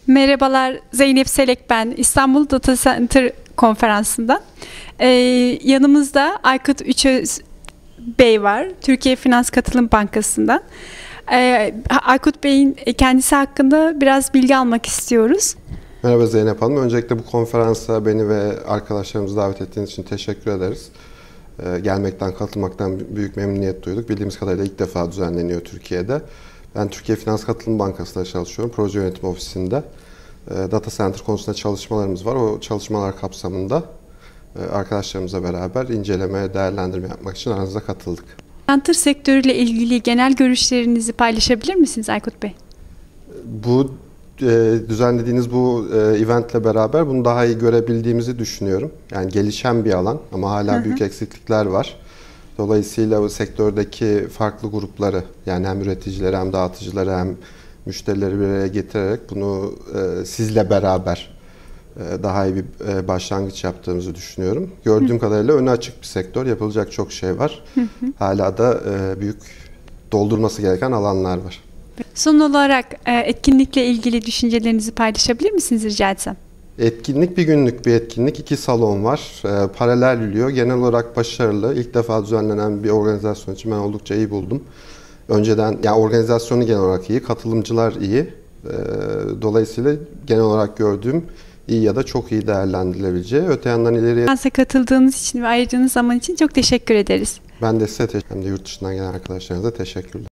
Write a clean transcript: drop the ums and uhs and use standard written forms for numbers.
Merhabalar, Zeynep Selek ben. İstanbul Data Center konferansından. Yanımızda Aykut Üçöz Bey var, Türkiye Finans Katılım Bankası'ndan. Aykut Bey'in kendisi hakkında biraz bilgi almak istiyoruz. Merhaba Zeynep Hanım. Öncelikle bu konferansa beni ve arkadaşlarımızı davet ettiğiniz için teşekkür ederiz. Gelmekten, katılmaktan büyük memnuniyet duyduk. Bildiğimiz kadarıyla ilk defa düzenleniyor Türkiye'de. Ben Türkiye Finans Katılım Bankası'nda çalışıyorum, proje yönetim ofisinde. Data Center konusunda çalışmalarımız var. O çalışmalar kapsamında arkadaşlarımızla beraber inceleme, değerlendirme yapmak için aranıza katıldık. Center sektörüyle ilgili genel görüşlerinizi paylaşabilir misiniz Aykut Bey? Bu düzenlediğiniz bu eventle beraber bunu daha iyi görebildiğimizi düşünüyorum. Yani gelişen bir alan ama hala büyük eksiklikler var. Dolayısıyla bu sektördeki farklı grupları, yani hem üreticileri hem dağıtıcıları hem müşterileri bir araya getirerek bunu sizle beraber daha iyi bir başlangıç yaptığımızı düşünüyorum. Gördüğüm kadarıyla önü açık bir sektör, yapılacak çok şey var. Hala da büyük doldurması gereken alanlar var. Son olarak etkinlikle ilgili düşüncelerinizi paylaşabilir misiniz rica etsem? Etkinlik bir günlük bir etkinlik. 2 salon var. Paralel yürüyor. Genel olarak başarılı. İlk defa düzenlenen bir organizasyon için ben oldukça iyi buldum. Önceden, yani organizasyonu genel olarak iyi, katılımcılar iyi. Dolayısıyla genel olarak gördüğüm iyi ya da çok iyi değerlendirilebileceği. Öte yandan ileriye... Konferansa katıldığınız için ve ayırdığınız zaman için çok teşekkür ederiz. Ben de size hem de yurt dışından gelen arkadaşlarınıza teşekkürler.